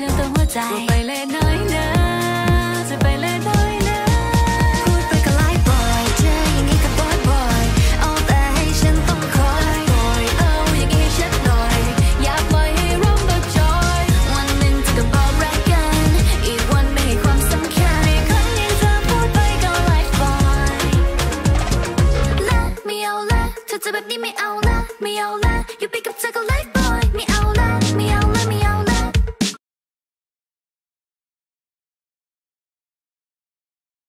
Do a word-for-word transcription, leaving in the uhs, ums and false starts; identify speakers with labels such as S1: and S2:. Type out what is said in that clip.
S1: ถึงตัวหัวใจไปเลยน้อยนะจะไปเลยน้อยนะพูดไปก็ไล่บ่อยเจออย่างนี้ก็บ่อยบ่อยเอาแต่ให้ฉันต้องคอยบ่อยเอาอย่างนี้ให้ฉันหน่อยอยากปล่อยให้ร่มเบิกจอยวันหนึ่งเธอก็บอกรักกันอีกวันไม่ให้ความสำคัญครั้งนี้เธอพูดไปก็ไล่บ่อยละไม่เอาละเธอจะแบบนี้ไม่เอาละไม่เอาละอยู่ไปกับเธอก็ไล่